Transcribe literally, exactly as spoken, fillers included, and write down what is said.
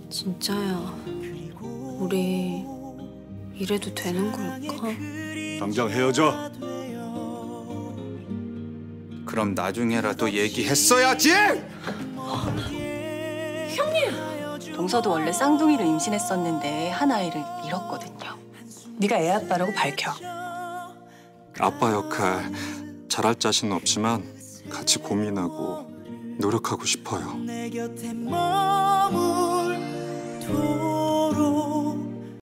진짜야. 우리 이래도 되는 걸까? 당장 헤어져. 그럼 나중에라도 얘기했어야지! 형님! 동서도 원래 쌍둥이를 임신했었는데 한 아이를 잃었거든요. 네가 애 아빠라고 밝혀. 아빠 역할 잘할 자신은 없지만 같이 고민하고 노력하고 싶어요. 내 곁에 머물도록